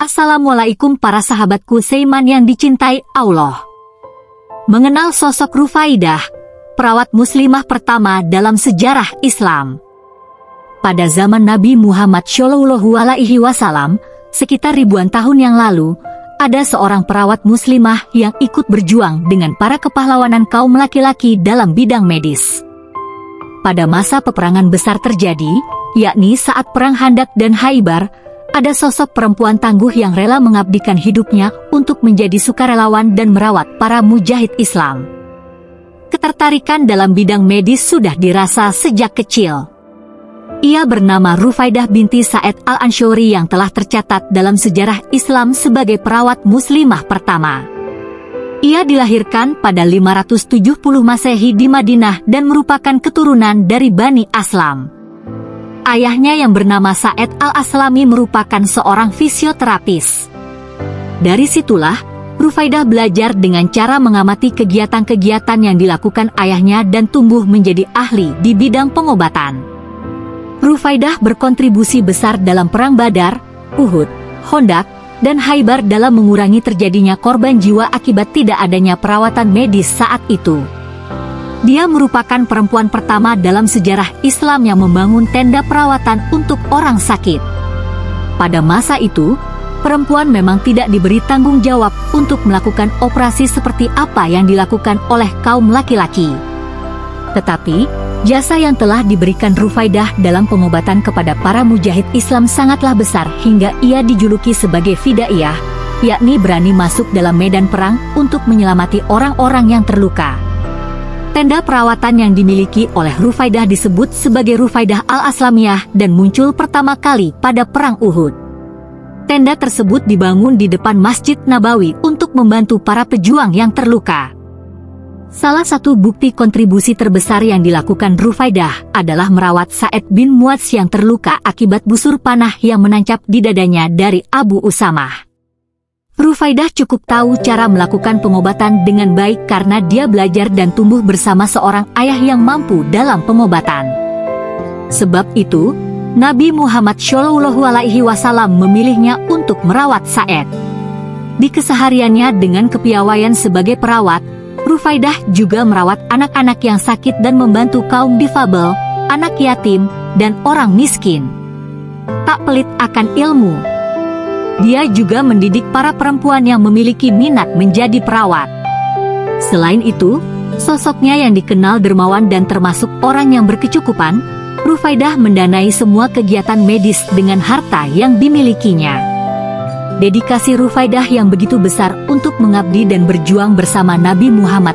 Assalamualaikum para sahabatku seiman yang dicintai Allah. Mengenal sosok Rufaidah, perawat muslimah pertama dalam sejarah Islam. Pada zaman Nabi Muhammad SAW, sekitar ribuan tahun yang lalu, ada seorang perawat muslimah yang ikut berjuang dengan para kepahlawanan kaum laki-laki dalam bidang medis. Pada masa peperangan besar terjadi, yakni saat Perang Khandaq dan Khaibar, ada sosok perempuan tangguh yang rela mengabdikan hidupnya untuk menjadi sukarelawan dan merawat para mujahid Islam. Ketertarikan dalam bidang medis sudah dirasa sejak kecil. Ia bernama Rufaidah binti Sa'ad al-Ansyuri yang telah tercatat dalam sejarah Islam sebagai perawat muslimah pertama. Ia dilahirkan pada 570 Masehi di Madinah dan merupakan keturunan dari Bani Aslam. Ayahnya yang bernama Sa'ad al-Aslami merupakan seorang fisioterapis. Dari situlah, Rufaidah belajar dengan cara mengamati kegiatan-kegiatan yang dilakukan ayahnya dan tumbuh menjadi ahli di bidang pengobatan. Rufaidah berkontribusi besar dalam Perang Badar, Uhud, Khandaq, dan Khaibar dalam mengurangi terjadinya korban jiwa akibat tidak adanya perawatan medis saat itu. Dia merupakan perempuan pertama dalam sejarah Islam yang membangun tenda perawatan untuk orang sakit. Pada masa itu, perempuan memang tidak diberi tanggung jawab untuk melakukan operasi seperti apa yang dilakukan oleh kaum laki-laki. Tetapi, jasa yang telah diberikan Rufaidah dalam pengobatan kepada para mujahid Islam sangatlah besar hingga ia dijuluki sebagai fidaiyah, yakni berani masuk dalam medan perang untuk menyelamati orang-orang yang terluka. Tenda perawatan yang dimiliki oleh Rufaidah disebut sebagai Rufaidah al-Aslamiyah dan muncul pertama kali pada Perang Uhud. Tenda tersebut dibangun di depan Masjid Nabawi untuk membantu para pejuang yang terluka. Salah satu bukti kontribusi terbesar yang dilakukan Rufaidah adalah merawat Sa'ad bin Mu'adz yang terluka akibat busur panah yang menancap di dadanya dari Abu Usamah. Rufaidah cukup tahu cara melakukan pengobatan dengan baik karena dia belajar dan tumbuh bersama seorang ayah yang mampu dalam pengobatan. Sebab itu, Nabi Muhammad SAW memilihnya untuk merawat Sa'ad. Di kesehariannya dengan kepiawaian sebagai perawat, Rufaidah juga merawat anak-anak yang sakit dan membantu kaum difabel, anak yatim, dan orang miskin. Tak pelit akan ilmu, dia juga mendidik para perempuan yang memiliki minat menjadi perawat. Selain itu, sosoknya yang dikenal dermawan dan termasuk orang yang berkecukupan, Rufaidah mendanai semua kegiatan medis dengan harta yang dimilikinya. Dedikasi Rufaidah yang begitu besar untuk mengabdi dan berjuang bersama Nabi Muhammad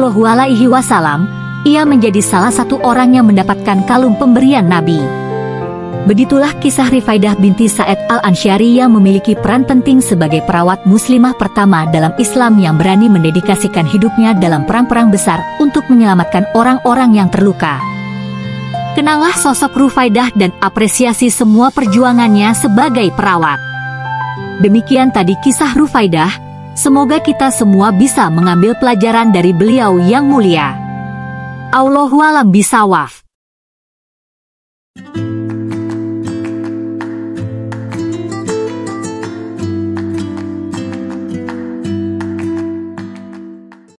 SAW, ia menjadi salah satu orang yang mendapatkan kalung pemberian Nabi. Begitulah kisah Rufaidah binti Sa'ad al-Ansyuri yang memiliki peran penting sebagai perawat muslimah pertama dalam Islam yang berani mendedikasikan hidupnya dalam perang-perang besar untuk menyelamatkan orang-orang yang terluka. Kenanglah sosok Rufaidah dan apresiasi semua perjuangannya sebagai perawat. Demikian tadi kisah Rufaidah, semoga kita semua bisa mengambil pelajaran dari beliau yang mulia. Allahu a'lam bishawab.